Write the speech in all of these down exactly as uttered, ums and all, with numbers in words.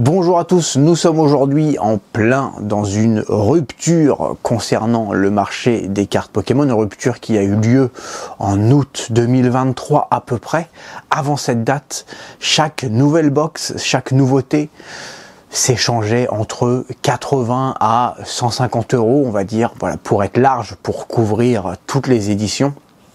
Bonjour à tous, nous sommes aujourd'hui en plein dans une rupture concernant le marché des cartes Pokémon, une rupture qui a eu lieu en août deux mille vingt-trois à peu près. Avant cette date, chaque nouvelle box, chaque nouveauté s'échangeait entre quatre-vingts à cent cinquante euros, on va dire, voilà, pour être large, pour couvrir toutes les éditions.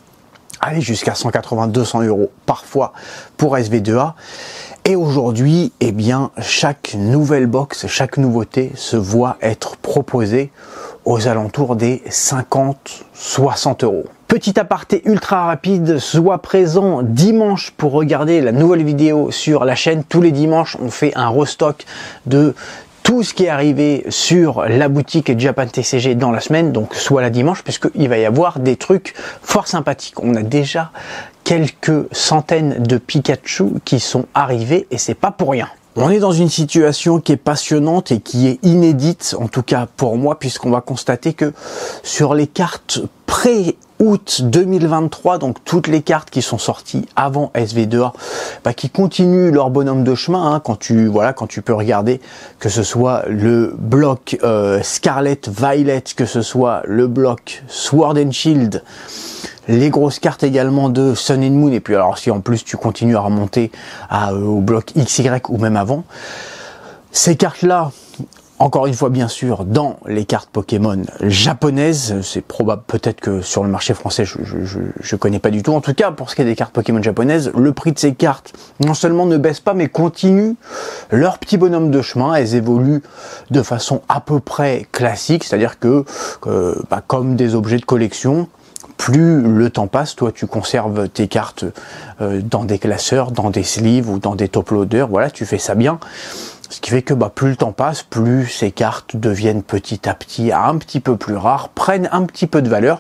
Aller jusqu'à cent quatre-vingts à deux cents euros parfois pour S V deux A. Et aujourd'hui, eh bien, chaque nouvelle box, chaque nouveauté se voit être proposée aux alentours des cinquante à soixante euros. Petit aparté ultra rapide, sois présent dimanche pour regarder la nouvelle vidéo sur la chaîne. Tous les dimanches, on fait un restock de tout ce qui est arrivé sur la boutique Japan T C G dans la semaine, donc soit la dimanche, puisqu'il va y avoir des trucs fort sympathiques. On a déjà quelques centaines de Pikachu qui sont arrivés et c'est pas pour rien. On est dans une situation qui est passionnante et qui est inédite, en tout cas pour moi, puisqu'on va constater que sur les cartes pré-août deux mille vingt-trois, donc toutes les cartes qui sont sorties avant S V deux A, bah, qui continuent leur bonhomme de chemin, hein, quand tu voilà, quand tu peux regarder que ce soit le bloc euh, Scarlet Violet, que ce soit le bloc Sword and Shield, les grosses cartes également de Sun and Moon, et puis alors si en plus tu continues à remonter à, euh, au bloc X Y ou même avant, ces cartes-là, encore une fois bien sûr, dans les cartes Pokémon japonaises, c'est probable peut-être que sur le marché français, je, je, je, je connais pas du tout. En tout cas, pour ce qui est des cartes Pokémon japonaises, le prix de ces cartes, non seulement ne baisse pas, mais continue leur petit bonhomme de chemin. Elles évoluent de façon à peu près classique, c'est-à-dire que, que bah, comme des objets de collection, plus le temps passe, toi tu conserves tes cartes euh, dans des classeurs, dans des sleeves ou dans des top loaders, voilà, tu fais ça bien. Ce qui fait que bah, plus le temps passe, plus ces cartes deviennent petit à petit un petit peu plus rares, prennent un petit peu de valeur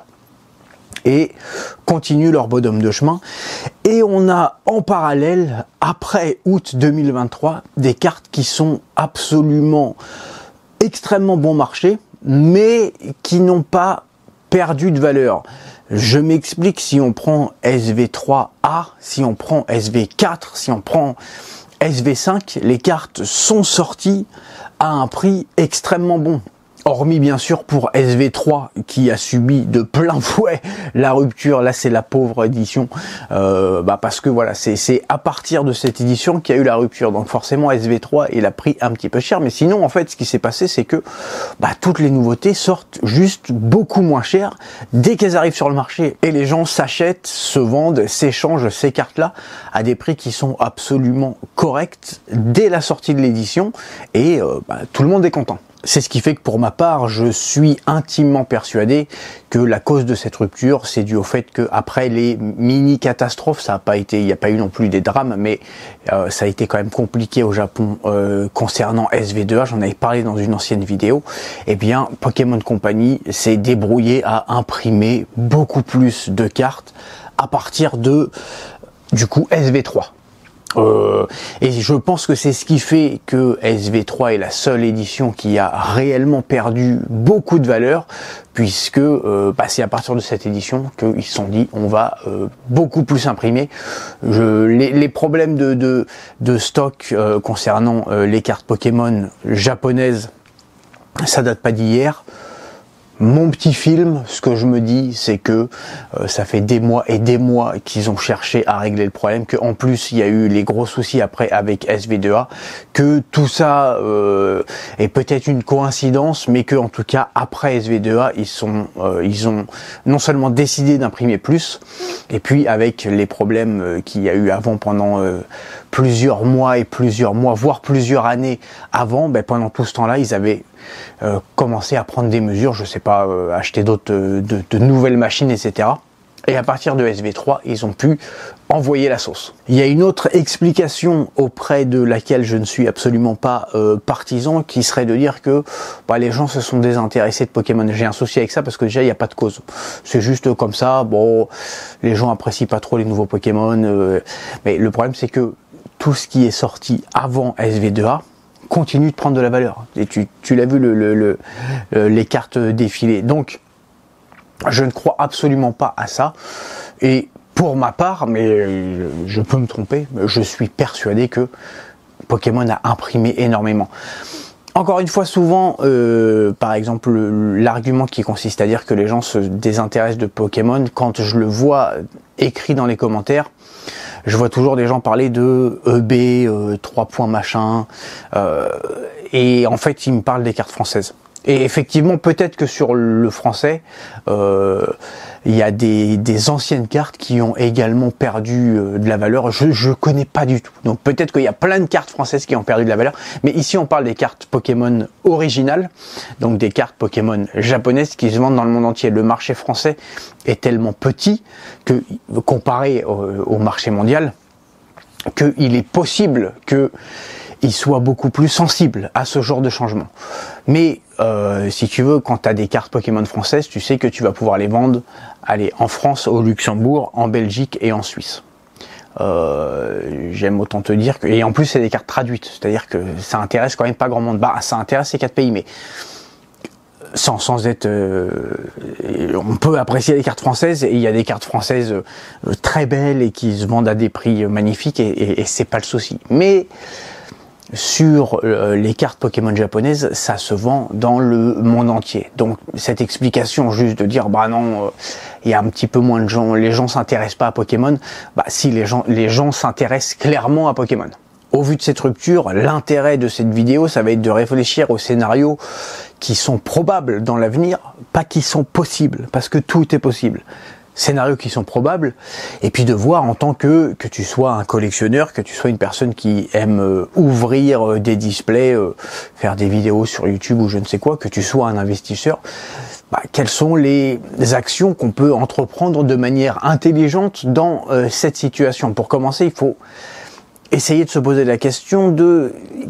et continuent leur bonhomme de chemin. Et on a en parallèle, après août deux mille vingt-trois, des cartes qui sont absolument extrêmement bon marché, mais qui n'ont pas perdu de valeur. Je m'explique, si on prend S V trois A, si on prend S V quatre, si on prend S V cinq, les cartes sont sorties à un prix extrêmement bon. Hormis bien sûr pour S V trois qui a subi de plein fouet la rupture, là c'est la pauvre édition, euh, bah parce que voilà, c'est à partir de cette édition qu'il y a eu la rupture, donc forcément S V trois il a pris un petit peu cher, mais sinon en fait ce qui s'est passé c'est que bah, toutes les nouveautés sortent juste beaucoup moins cher dès qu'elles arrivent sur le marché et les gens s'achètent, se vendent, s'échangent ces cartes là à des prix qui sont absolument corrects dès la sortie de l'édition et euh, bah, tout le monde est content. C'est ce qui fait que pour ma part, je suis intimement persuadé que la cause de cette rupture, c'est dû au fait que après les mini catastrophes, ça n'a pas été, il n'y a pas eu non plus des drames, mais euh, ça a été quand même compliqué au Japon euh, concernant S V deux A. J'en avais parlé dans une ancienne vidéo. Eh bien, Pokémon Company s'est débrouillé à imprimer beaucoup plus de cartes à partir de du coup S V trois. Euh, et je pense que c'est ce qui fait que S V trois est la seule édition qui a réellement perdu beaucoup de valeur, puisque euh, bah, c'est à partir de cette édition qu'ils se sont dit on va euh, beaucoup plus imprimer. Je, les, les problèmes de, de, de stock euh, concernant euh, les cartes Pokémon japonaises, ça date pas d'hier. Mon petit film, ce que je me dis, c'est que euh, ça fait des mois et des mois qu'ils ont cherché à régler le problème, qu'en plus il y a eu les gros soucis après avec S V deux A, que tout ça euh, est peut-être une coïncidence, mais que en tout cas après S V deux A, ils sont, euh, ils ont non seulement décidé d'imprimer plus, et puis avec les problèmes euh, qu'il y a eu avant pendant euh, plusieurs mois et plusieurs mois, voire plusieurs années avant, ben, pendant tout ce temps-là, ils avaient Euh, commencer à prendre des mesures, je sais pas, euh, acheter d'autres, euh, de, de nouvelles machines, et cetera. Et à partir de S V trois, ils ont pu envoyer la sauce. Il y a une autre explication auprès de laquelle je ne suis absolument pas euh, partisan, qui serait de dire que bah, les gens se sont désintéressés de Pokémon. J'ai un souci avec ça parce que déjà il n'y a pas de cause. C'est juste comme ça, bon, les gens apprécient pas trop les nouveaux Pokémon, euh, mais le problème c'est que tout ce qui est sorti avant S V deux A continue de prendre de la valeur. Et tu, tu l'as vu, le, le, le, les cartes défilées. Donc, je ne crois absolument pas à ça. Et pour ma part, mais je peux me tromper, je suis persuadé que Pokémon a imprimé énormément. Encore une fois, souvent, euh, par exemple, l'argument qui consiste à dire que les gens se désintéressent de Pokémon, quand je le vois écrit dans les commentaires, je vois toujours des gens parler de E B, euh, trois points machin, euh, et en fait, ils me parlent des cartes françaises. Et effectivement, peut-être que sur le français, euh, il y a des, des anciennes cartes qui ont également perdu euh, de la valeur. Je ne connais pas du tout. Donc peut-être qu'il y a plein de cartes françaises qui ont perdu de la valeur. Mais ici, on parle des cartes Pokémon originales. Donc des cartes Pokémon japonaises qui se vendent dans le monde entier. Le marché français est tellement petit que, comparé au, au marché mondial, qu'il est possible que il soit beaucoup plus sensible à ce genre de changement. Mais euh, si tu veux, quand tu as des cartes Pokémon françaises, tu sais que tu vas pouvoir les vendre allez, en France, au Luxembourg, en Belgique et en Suisse. Euh, J'aime autant te dire que... Et en plus, c'est des cartes traduites, c'est-à-dire que ça intéresse quand même pas grand monde. Bah, ça intéresse ces quatre pays, mais sans, sans être... Euh, on peut apprécier les cartes françaises, et il y a des cartes françaises euh, très belles et qui se vendent à des prix magnifiques, et, et, et c'est pas le souci. Mais... sur euh, les cartes Pokémon japonaises, ça se vend dans le monde entier. Donc cette explication juste de dire bah non, il euh, y a un petit peu moins de gens, les gens s'intéressent pas à Pokémon, bah si les gens les gens s'intéressent clairement à Pokémon. Au vu de cette rupture, l'intérêt de cette vidéo, ça va être de réfléchir aux scénarios qui sont probables dans l'avenir, pas qui sont possibles, parce que tout est possible. Scénarios qui sont probables, et puis de voir en tant que que tu sois un collectionneur, que tu sois une personne qui aime euh, ouvrir euh, des displays, euh, faire des vidéos sur YouTube ou je ne sais quoi, que tu sois un investisseur, bah, quelles sont les actions qu'on peut entreprendre de manière intelligente dans euh, cette situation. Pour commencer, il faut essayer de se poser la question de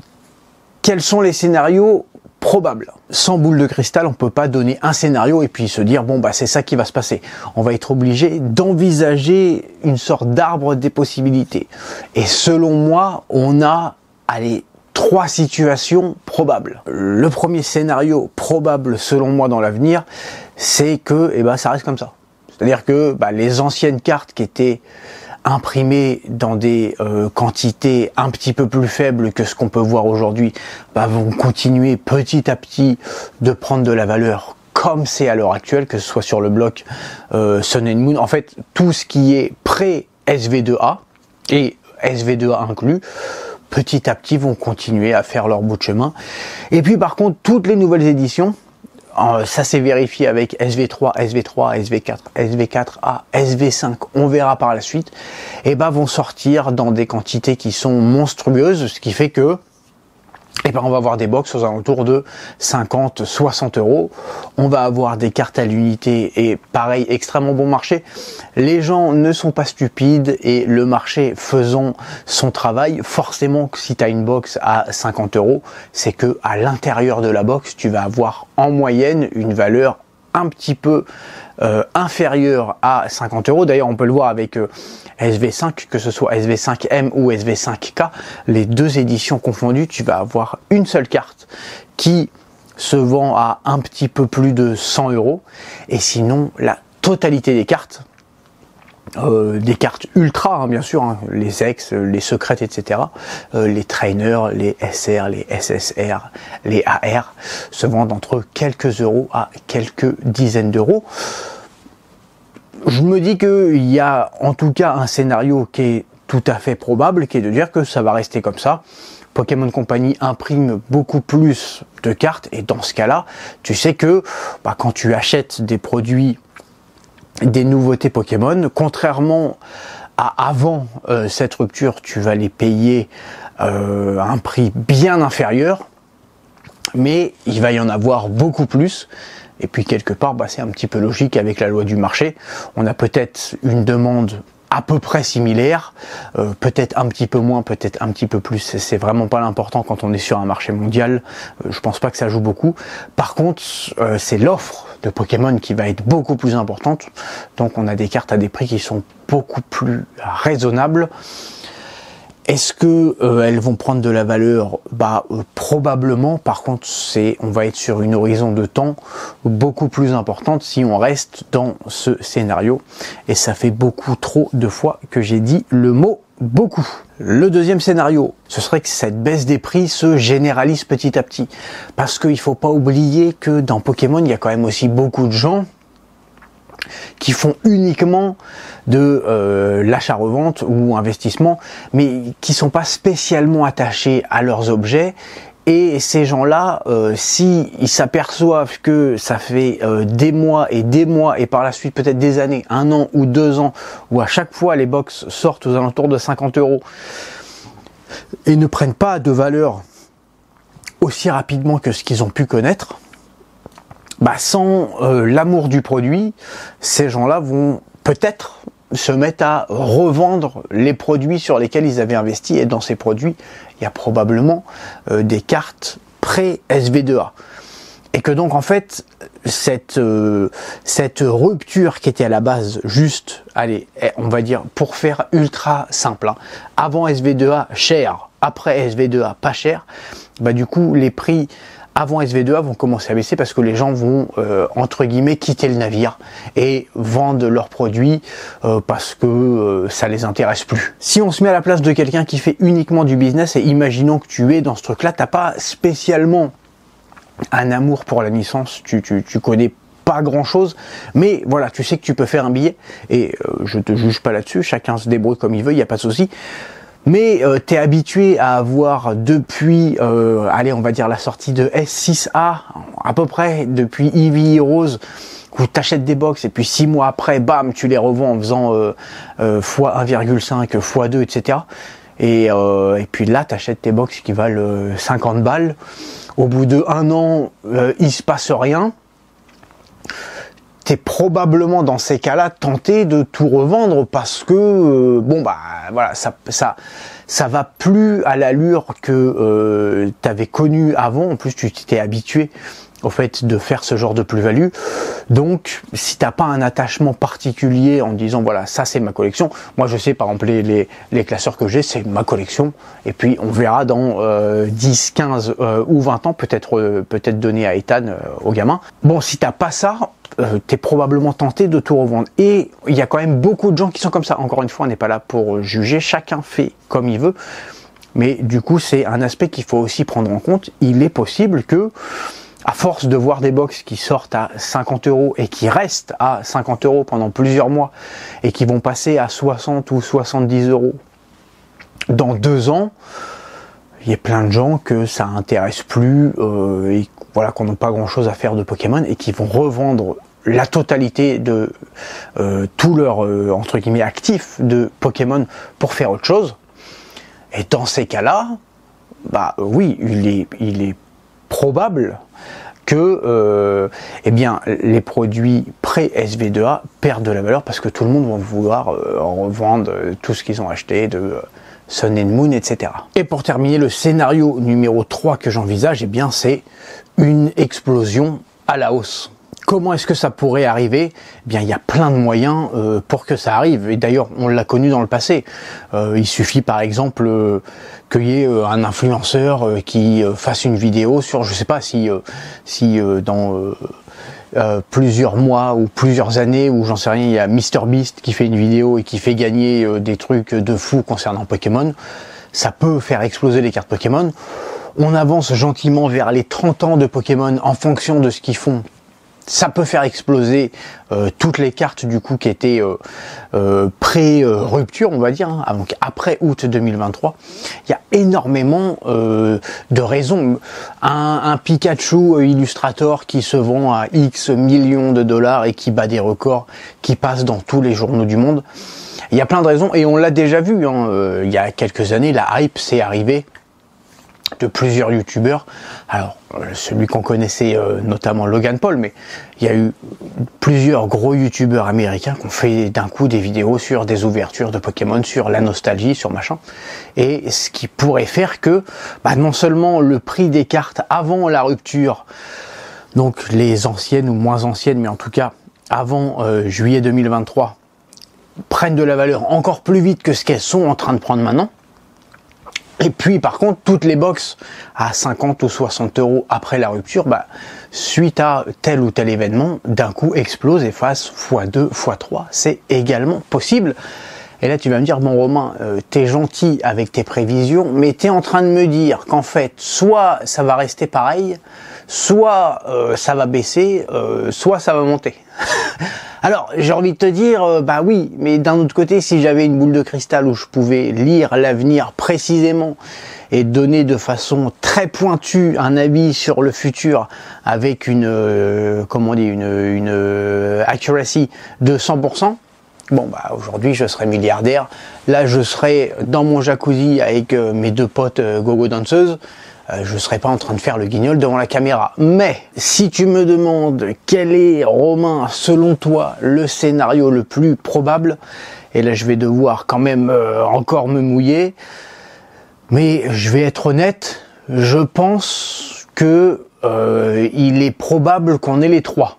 quels sont les scénarios probable. Sans boule de cristal, on peut pas donner un scénario et puis se dire bon bah c'est ça qui va se passer. On va être obligé d'envisager une sorte d'arbre des possibilités. Et selon moi, on a allez trois situations probables. Le premier scénario probable selon moi dans l'avenir, c'est que eh ben ça reste comme ça. C'est-à-dire que bah, les anciennes cartes qui étaient imprimés dans des euh, quantités un petit peu plus faibles que ce qu'on peut voir aujourd'hui, bah, vont continuer petit à petit de prendre de la valeur comme c'est à l'heure actuelle, que ce soit sur le bloc euh, Sun and Moon. En fait, tout ce qui est pré-S V deux A et S V deux A inclus, petit à petit vont continuer à faire leur bout de chemin. Et puis par contre, toutes les nouvelles éditions, ça s'est vérifié avec S V trois, S V trois, S V quatre, S V quatre A, S V cinq, on verra par la suite, et ben vont sortir dans des quantités qui sont monstrueuses, ce qui fait que et ben on va avoir des box aux alentours de cinquante, soixante euros. On va avoir des cartes à l'unité et pareil, extrêmement bon marché. Les gens ne sont pas stupides et le marché faisant son travail, forcément si tu as une box à cinquante euros, c'est que à l'intérieur de la box, tu vas avoir en moyenne une valeur un petit peu euh, inférieure à cinquante euros. D'ailleurs, on peut le voir avec euh, S V cinq, que ce soit S V cinq M ou S V cinq K, les deux éditions confondues, tu vas avoir une seule carte qui se vend à un petit peu plus de cent euros. Et sinon, la totalité des cartes, Euh, des cartes ultra, hein, bien sûr, hein, les ex, les secrètes, et cetera, euh, les trainers, les S R, les S S R, les A R, se vendent entre quelques euros à quelques dizaines d'euros. Je me dis qu'il y a en tout cas un scénario qui est tout à fait probable, qui est de dire que ça va rester comme ça. Pokémon Company imprime beaucoup plus de cartes, et dans ce cas-là, tu sais que bah, quand tu achètes des produits, des nouveautés Pokémon, contrairement à avant euh, cette rupture, tu vas les payer euh, à un prix bien inférieur, mais il va y en avoir beaucoup plus. Et puis quelque part, bah, c'est un petit peu logique avec la loi du marché. On a peut-être une demande à peu près similaire, euh, peut-être un petit peu moins, peut-être un petit peu plus, c'est vraiment pas l'important quand on est sur un marché mondial, euh, je pense pas que ça joue beaucoup. Par contre, euh, c'est l'offre de Pokémon qui va être beaucoup plus importante, donc on a des cartes à des prix qui sont beaucoup plus raisonnables. Est-ce que euh, elles vont prendre de la valeur? Bah euh, probablement. Par contre, c'est, on va être sur une horizon de temps beaucoup plus importante si on reste dans ce scénario. Et ça fait beaucoup trop de fois que j'ai dit le mot beaucoup. Le deuxième scénario, ce serait que cette baisse des prix se généralise petit à petit. Parce qu'il ne faut pas oublier que dans Pokémon, il y a quand même aussi beaucoup de gens qui font uniquement de euh, l'achat-revente ou investissement, mais qui sont pas spécialement attachés à leurs objets. Et ces gens-là, euh, si ils s'aperçoivent que ça fait euh, des mois et des mois, et par la suite peut-être des années, un an ou deux ans, où à chaque fois les box sortent aux alentours de cinquante euros, et ne prennent pas de valeur aussi rapidement que ce qu'ils ont pu connaître, bah sans euh, l'amour du produit, ces gens-là vont peut-être se mettre à revendre les produits sur lesquels ils avaient investi, et dans ces produits, il y a probablement euh, des cartes pré-S V deux A. Et que donc en fait, cette, euh, cette rupture qui était à la base juste, allez, on va dire, pour faire ultra simple, hein, avant S V deux A cher, après S V deux A pas cher, bah du coup les prix avant S V deux A vont commencer à baisser parce que les gens vont, euh, entre guillemets, quitter le navire et vendre leurs produits euh, parce que euh, ça les intéresse plus. Si on se met à la place de quelqu'un qui fait uniquement du business, et imaginons que tu es dans ce truc-là, t'as pas spécialement un amour pour la licence, tu, tu, tu connais pas grand chose, mais voilà, tu sais que tu peux faire un billet, et euh, je te juge pas là-dessus, chacun se débrouille comme il veut, il n'y a pas de souci. Mais euh, tu es habitué à avoir depuis, euh, allez, on va dire la sortie de S six A, à peu près, depuis Eevee Heroes, où tu achètes des box et puis six mois après, bam, tu les revends en faisant euh, euh, fois un virgule cinq, fois deux, et cetera. Et, euh, et puis là, tu achètes tes box qui valent cinquante balles. Au bout de un an, euh, il se passe rien. T'es probablement dans ces cas-là tenté de tout revendre parce que euh, bon bah voilà, ça ça ça va plus à l'allure que euh, t'avais connu avant. En plus, tu t'es habitué au fait de faire ce genre de plus-value. Donc, si t'as pas un attachement particulier en disant voilà, ça c'est ma collection. Moi, je sais par exemple les les, les classeurs que j'ai, c'est ma collection. Et puis on verra dans euh, dix, quinze euh, ou vingt ans, peut-être euh, peut-être donner à Ethan, euh, au gamin. Bon, si t'as pas ça, Euh, t'es probablement tenté de tout revendre. Et il y a quand même beaucoup de gens qui sont comme ça. Encore une fois, on n'est pas là pour juger, chacun fait comme il veut. Mais du coup, c'est un aspect qu'il faut aussi prendre en compte. Il est possible que, à force de voir des box qui sortent à cinquante euros et qui restent à cinquante euros pendant plusieurs mois et qui vont passer à soixante ou soixante-dix euros dans deux ans, il y a plein de gens que ça intéresse plus euh, et voilà, qu'on n'a pas grand chose à faire de Pokémon et qui vont revendre la totalité de euh, tout leur euh, entre guillemets actif de Pokémon pour faire autre chose. Et dans ces cas-là, bah oui, il est, il est probable que euh, eh bien, les produits pré-S V deux A perdent de la valeur parce que tout le monde va vouloir euh, revendre tout ce qu'ils ont acheté de euh, Sun and Moon, et cetera. Et pour terminer, le scénario numéro trois que j'envisage, eh bien, c'est une explosion à la hausse. Comment est-ce que ça pourrait arriver? Eh bien, il y a plein de moyens euh, pour que ça arrive. Et d'ailleurs, on l'a connu dans le passé. Euh, il suffit, par exemple, euh, qu'il y ait euh, un influenceur euh, qui euh, fasse une vidéo sur, je sais pas si, euh, si euh, dans euh, euh, plusieurs mois ou plusieurs années, ou j'en sais rien, il y a MrBeast qui fait une vidéo et qui fait gagner euh, des trucs de fou concernant Pokémon. Ça peut faire exploser les cartes Pokémon. On avance gentiment vers les trente ans de Pokémon en fonction de ce qu'ils font. Ça peut faire exploser euh, toutes les cartes du coup qui étaient euh, euh, pré-rupture, on va dire, hein, donc après août deux mille vingt-trois. Il y a énormément euh, de raisons. Un, un Pikachu Illustrator qui se vend à X millions de dollars et qui bat des records, qui passe dans tous les journaux du monde. Il y a plein de raisons et on l'a déjà vu. Hein, euh, il y a quelques années, la hype s'est arrivée de plusieurs youtubeurs. Alors celui qu'on connaissait euh, notamment Logan Paul, mais il y a eu plusieurs gros youtubeurs américains qui ont fait d'un coup des vidéos sur des ouvertures de Pokémon, sur la nostalgie, sur machin, et ce qui pourrait faire que bah, non seulement le prix des cartes avant la rupture, donc les anciennes ou moins anciennes, mais en tout cas avant euh, juillet deux mille vingt-trois, prennent de la valeur encore plus vite que ce qu'elles sont en train de prendre maintenant. Et puis par contre, toutes les box à cinquante ou soixante euros après la rupture, bah, suite à tel ou tel événement, d'un coup explosent et fassent fois deux, fois trois. C'est également possible. Et là tu vas me dire, bon Romain, euh, t'es gentil avec tes prévisions, mais t'es en train de me dire qu'en fait, soit ça va rester pareil, soit euh, ça va baisser, euh, soit ça va monter. Alors j'ai envie de te dire, euh, bah oui, mais d'un autre côté, si j'avais une boule de cristal où je pouvais lire l'avenir précisément et donner de façon très pointue un avis sur le futur avec une, euh, comment on dit, une, une euh, accuracy de cent pour cent, bon bah aujourd'hui je serais milliardaire. Là je serais dans mon jacuzzi avec euh, mes deux potes euh, gogo danseuses. Euh, je serais pas en train de faire le guignol devant la caméra. Mais si tu me demandes quel est, Romain, selon toi, le scénario le plus probable, et là je vais devoir quand même euh, encore me mouiller, mais je vais être honnête, je pense que euh, il est probable qu'on ait les trois.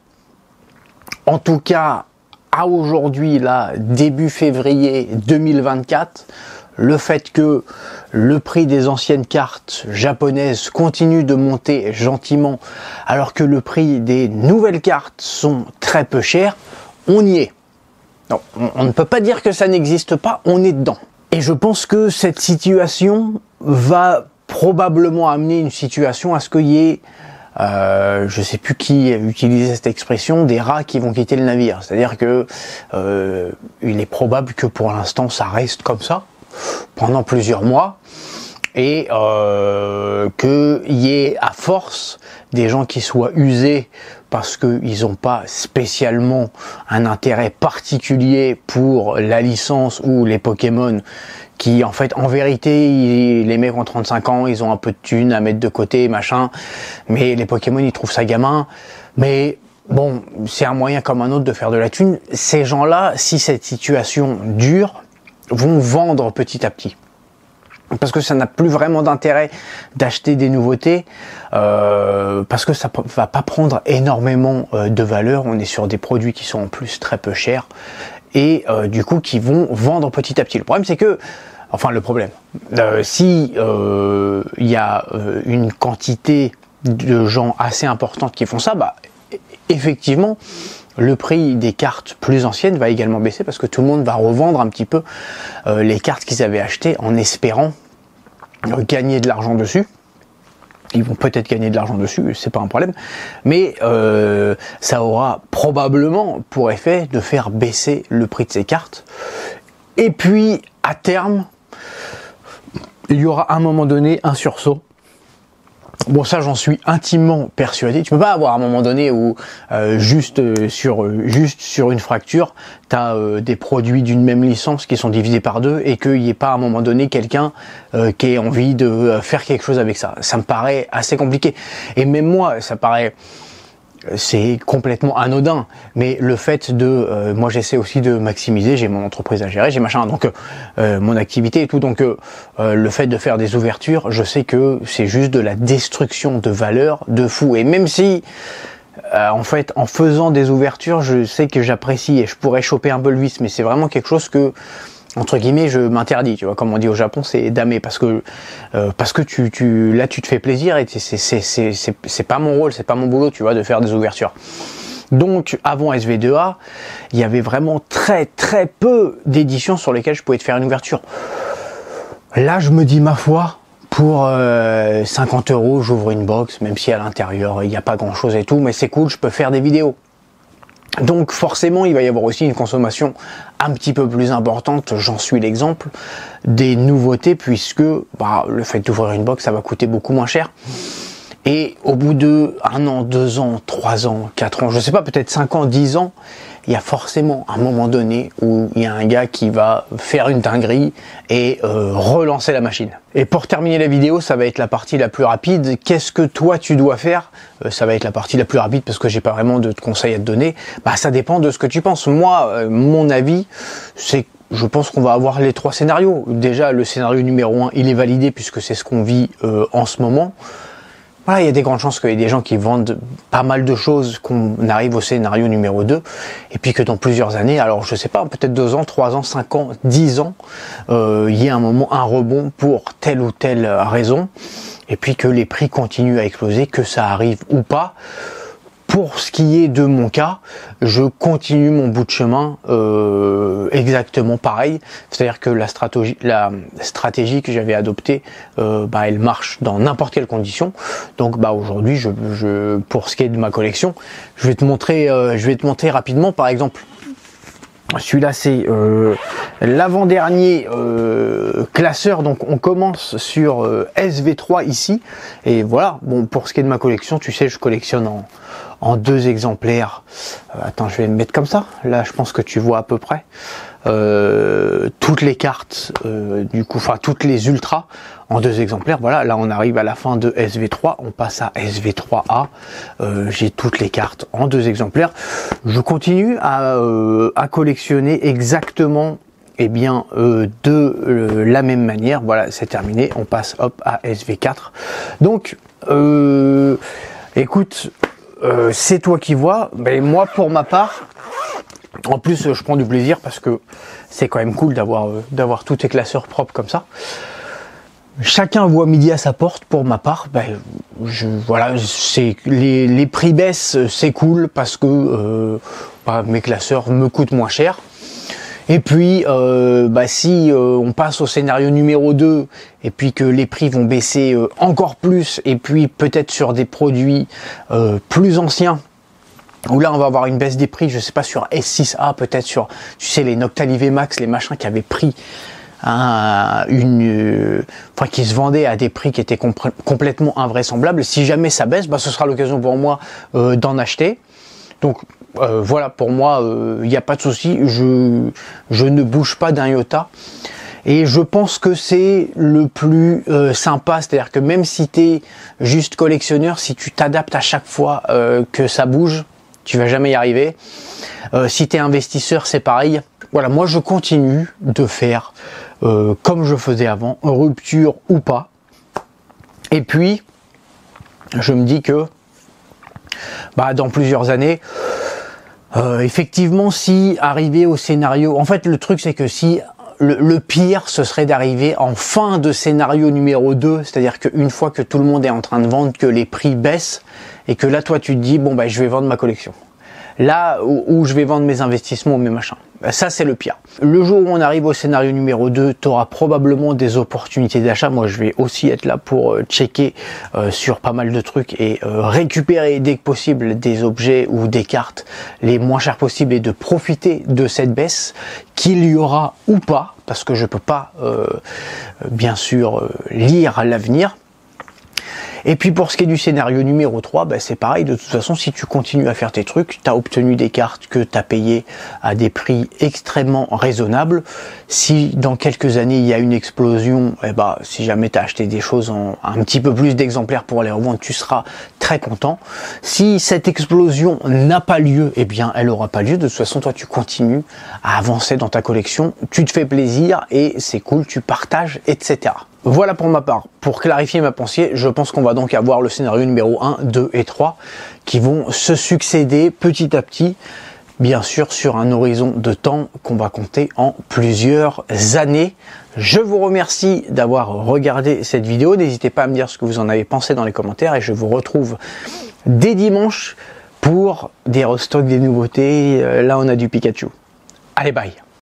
En tout cas, à aujourd'hui, là, début février deux mille vingt-quatre, le fait que le prix des anciennes cartes japonaises continue de monter gentiment, alors que le prix des nouvelles cartes sont très peu chers, on y est. Non, on, on ne peut pas dire que ça n'existe pas, on est dedans. Et je pense que cette situation va probablement amener une situation à ce qu'il y ait, euh, je sais plus qui utilisait cette expression, des rats qui vont quitter le navire. C'est-à-dire que euh, il est probable que pour l'instant ça reste comme ça pendant plusieurs mois et euh, qu'il y ait à force des gens qui soient usés parce qu'ils n'ont pas spécialement un intérêt particulier pour la licence ou les Pokémon, qui en fait en vérité ils, les mecs ont trente-cinq ans, ils ont un peu de thunes à mettre de côté machin, mais les Pokémon ils trouvent ça gamin, mais bon c'est un moyen comme un autre de faire de la thune. Ces gens là, si cette situation dure, vont vendre petit à petit. Parce que ça n'a plus vraiment d'intérêt d'acheter des nouveautés, euh, parce que ça va pas prendre énormément euh, de valeur. On est sur des produits qui sont en plus très peu chers et euh, du coup qui vont vendre petit à petit. Le problème c'est que, enfin le problème, euh, si euh, il y a euh, une quantité de gens assez importante qui font ça, bah effectivement le prix des cartes plus anciennes va également baisser parce que tout le monde va revendre un petit peu euh, les cartes qu'ils avaient achetées en espérant euh, gagner de l'argent dessus. Ils vont peut-être gagner de l'argent dessus, c'est pas un problème, mais euh, ça aura probablement pour effet de faire baisser le prix de ces cartes. Et puis à terme, il y aura à un moment donné un sursaut. Bon, ça j'en suis intimement persuadé. Tu peux pas avoir un moment donné où euh, juste euh, sur euh, juste sur une fracture, tu as euh, des produits d'une même licence qui sont divisés par deux et qu'il n'y ait pas à un moment donné quelqu'un euh, qui ait envie de euh, faire quelque chose avec ça. Ça me paraît assez compliqué. Et même moi, ça paraît c'est complètement anodin, mais le fait de, euh, moi j'essaie aussi de maximiser, j'ai mon entreprise à gérer, j'ai machin, donc euh, mon activité et tout, donc euh, le fait de faire des ouvertures, je sais que c'est juste de la destruction de valeur de fou, et même si euh, en fait en faisant des ouvertures, je sais que j'apprécie et je pourrais choper un peu le vice, mais c'est vraiment quelque chose que entre guillemets je m'interdis, tu vois, comme on dit au Japon, c'est damé, parce que euh, parce que tu, tu là tu te fais plaisir et c'est c'est c'est c'est c'est pas mon rôle, c'est pas mon boulot, tu vois, de faire des ouvertures. Donc avant S V deux A, il y avait vraiment très très peu d'éditions sur lesquelles je pouvais te faire une ouverture. Là je me dis, ma foi, pour euh, cinquante euros j'ouvre une box, même si à l'intérieur il n'y a pas grand chose et tout, mais c'est cool, je peux faire des vidéos. Donc forcément il va y avoir aussi une consommation un petit peu plus importante, j'en suis l'exemple, des nouveautés, puisque bah, le fait d'ouvrir une box ça va coûter beaucoup moins cher. Et au bout de un an, deux ans, trois ans, quatre ans, je sais pas, peut-être cinq ans, dix ans, il y a forcément un moment donné où il y a un gars qui va faire une dinguerie et euh, relancer la machine. Et pour terminer la vidéo, ça va être la partie la plus rapide. Qu'est-ce que toi tu dois faire? euh, Ça va être la partie la plus rapide parce que j'ai pas vraiment de conseils à te donner. Bah ça dépend de ce que tu penses. Moi, euh, mon avis, c'est que je pense qu'on va avoir les trois scénarios. Déjà, le scénario numéro un, il est validé puisque c'est ce qu'on vit euh, en ce moment. Voilà, il y a des grandes chances qu'il y ait des gens qui vendent pas mal de choses, qu'on arrive au scénario numéro deux, et puis que dans plusieurs années, alors je sais pas, peut-être deux ans, trois ans, cinq ans, dix ans, euh, il y ait un moment, un rebond pour telle ou telle raison, et puis que les prix continuent à exploser, que ça arrive ou pas. pour ce qui est de mon cas, je continue mon bout de chemin euh, exactement pareil. C'est-à-dire que la stratégie, la stratégie que j'avais adoptée, euh, bah, elle marche dans n'importe quelle condition. Donc bah, aujourd'hui, je, je, pour ce qui est de ma collection, je vais te montrer, euh, je vais te montrer rapidement. Par exemple, celui-là c'est euh, l'avant-dernier euh, classeur, donc on commence sur euh, S V trois ici, et voilà. Bon, pour ce qui est de ma collection, tu sais, je collectionne en, en deux exemplaires. Euh, attends, je vais me mettre comme ça, là je pense que tu vois à peu près. Euh, toutes les cartes, euh, du coup, enfin toutes les ultras en deux exemplaires. Voilà, là on arrive à la fin de S V trois, on passe à S V trois A. Euh, j'ai toutes les cartes en deux exemplaires. Je continue à, euh, à collectionner exactement, eh bien, euh, de euh, la même manière. Voilà, c'est terminé. On passe hop à S V quatre. Donc, euh, écoute, euh, c'est toi qui vois. Mais moi, pour ma part. En plus, je prends du plaisir parce que c'est quand même cool d'avoir euh, d'avoir tous tes classeurs propres comme ça. Chacun voit midi à sa porte. Pour ma part, ben, je, voilà, c'est les, les prix baissent, c'est cool parce que euh, bah, mes classeurs me coûtent moins cher. Et puis, euh, bah, si euh, on passe au scénario numéro deux et puis que les prix vont baisser euh, encore plus, et puis peut-être sur des produits euh, plus anciens, où là on va avoir une baisse des prix, je sais pas, sur S six A, peut-être sur, tu sais, les Noctali V Max, les machins qui avaient pris un, une, euh, enfin qui se vendaient à des prix qui étaient complètement invraisemblables. Si jamais ça baisse, bah, ce sera l'occasion pour moi euh, d'en acheter. Donc euh, voilà, pour moi, il euh, n'y a pas de souci, je, je ne bouge pas d'un iota. Et je pense que c'est le plus euh, sympa, c'est-à-dire que même si tu es juste collectionneur, si tu t'adaptes à chaque fois euh, que ça bouge, tu vas jamais y arriver. Euh, si tu es investisseur, c'est pareil. Voilà, moi je continue de faire euh, comme je faisais avant, rupture ou pas. Et puis, je me dis que bah, dans plusieurs années, euh, effectivement, si arriver au scénario... En fait, le truc, c'est que si... Le, le pire, ce serait d'arriver en fin de scénario numéro deux, c'est-à-dire qu'une fois que tout le monde est en train de vendre, que les prix baissent, et que là, toi, tu te dis, bon, bah, je vais vendre ma collection. Là où, où je vais vendre mes investissements ou mes machins. Ça, c'est le pire. Le jour où on arrive au scénario numéro deux, tu auras probablement des opportunités d'achat. Moi, je vais aussi être là pour euh, checker euh, sur pas mal de trucs et euh, récupérer dès que possible des objets ou des cartes les moins chers possibles et de profiter de cette baisse, qu'il y aura ou pas, parce que je peux pas, euh, bien sûr, euh, lire l'avenir. Et puis pour ce qui est du scénario numéro trois, bah c'est pareil, de toute façon, si tu continues à faire tes trucs, tu as obtenu des cartes que tu as payées à des prix extrêmement raisonnables. Si dans quelques années, il y a une explosion, eh bah, si jamais tu as acheté des choses en un petit peu plus d'exemplaires pour les revendre, tu seras très content. Si cette explosion n'a pas lieu, eh bien, elle aura pas lieu. De toute façon, toi, tu continues à avancer dans ta collection, tu te fais plaisir et c'est cool, tu partages, et cetera. Voilà pour ma part. Pour clarifier ma pensée, je pense qu'on va donc avoir le scénario numéro un, deux et trois qui vont se succéder petit à petit, bien sûr sur un horizon de temps qu'on va compter en plusieurs années. Je vous remercie d'avoir regardé cette vidéo. N'hésitez pas à me dire ce que vous en avez pensé dans les commentaires et je vous retrouve dès dimanche pour des restocks, des nouveautés. Là, on a du Pikachu. Allez, bye!